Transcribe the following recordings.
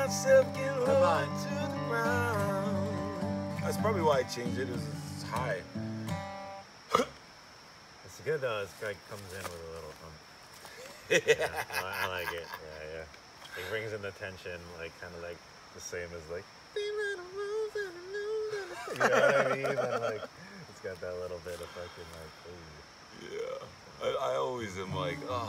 myself getting low to the ground. That's probably why I changed it. It's high. It's good though. This guy comes in with a little yeah, I like it. Yeah, yeah. It brings in the tension, like kind of like the same as like. You know what I mean? And like, it's got that little bit of fucking like. Ooh. Yeah. I always am like, oh.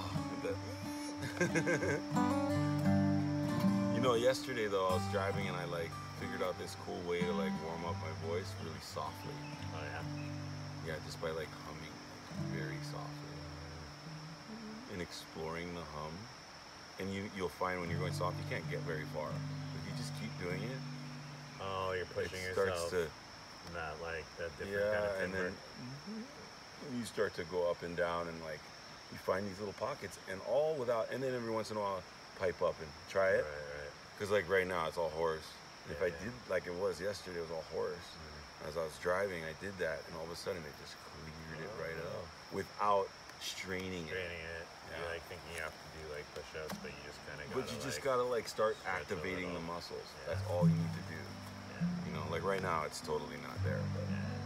You know, yesterday though, I was driving and I like figured out this cool way to like warm up my voice really softly. Oh yeah. Yeah, just by like humming very softly and exploring the hum. And you'll find when you're going soft, you can't get very far. If you just keep doing it. Oh, you're pushing yourself. to not like that different kind of timbre. And then you start to go up and down and like you find these little pockets and all without, and then every once in a while pipe up and try it. Right. Because like right now it's all hoarse. Yeah, if I did like it was yesterday, it was all hoarse. As I was driving, I did that, and all of a sudden it just cleared it right up without straining it. Yeah. You're like thinking you have to do like push-ups, but you just kind of. But you just gotta like start activating the muscles. Yeah. That's all you need to do. Yeah. You know, like right now it's totally not there, but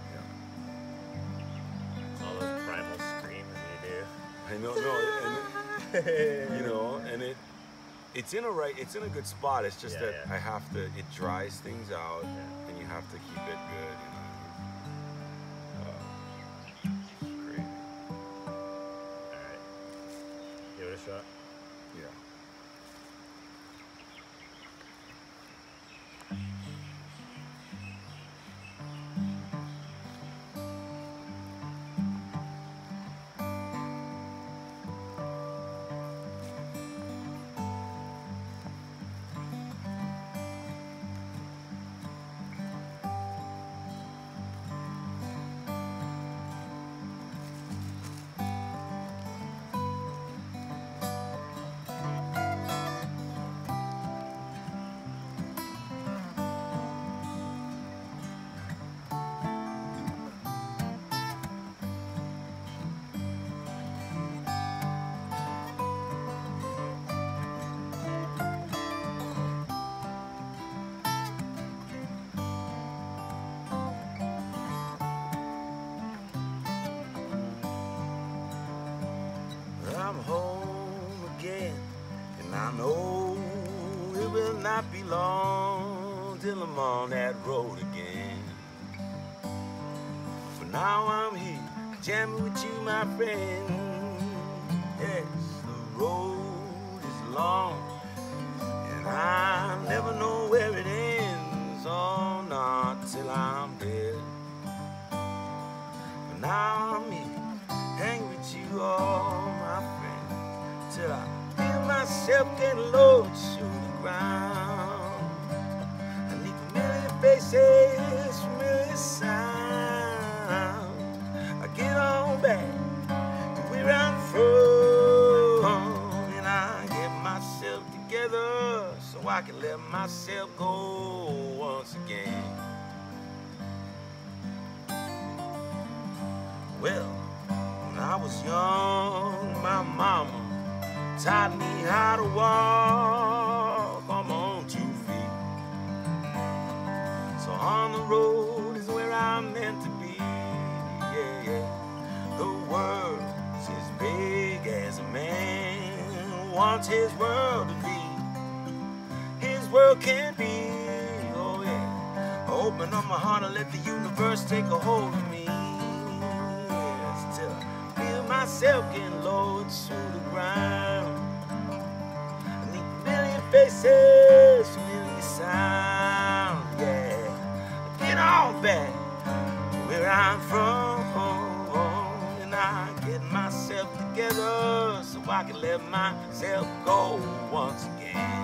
yeah. All those primal screams you do. I know, and you know, and it's in a good spot. It's just that I have to. It dries things out, and you have to keep it good. You know. Crazy. All right. Give it a shot. Yeah. I'm home again, and I know it will not be long till I'm on that road again. For now I'm here, jamming with you, my friend. Yes, the road is long, and I never know where it ends, oh, not till I'm dead. For now I'm here, hang with you all, my friend, till I feel myself getting low to the ground. I need familiar faces, familiar sound. I get on back to where I'm from, and I get myself together so I can let myself go once again. Well, when I was young, my mama taught me how to walk on my own 2 feet. So on the road is where I'm meant to be, yeah, yeah. The world's as big as a man wants his world to be. His world can be, oh yeah. I open up my heart and let the universe take a hold of me. Yes, till I feel myself getting low to the ground. I need familiar faces, familiar sound, yeah. Get on back to where I'm from, and I get myself together so I can let myself go once again.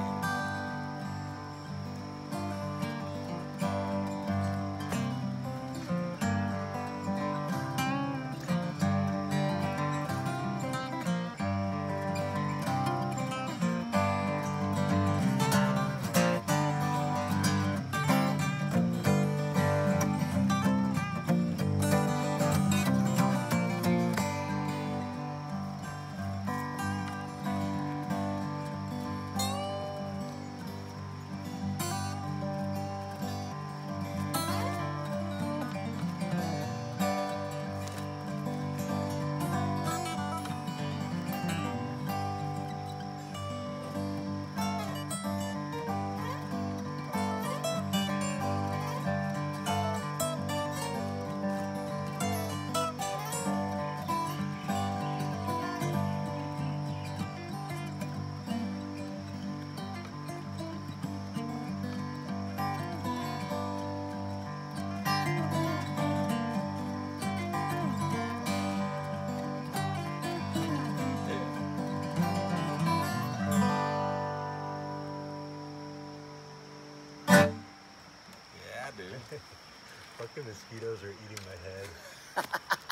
dude. Fucking mosquitoes are eating my head.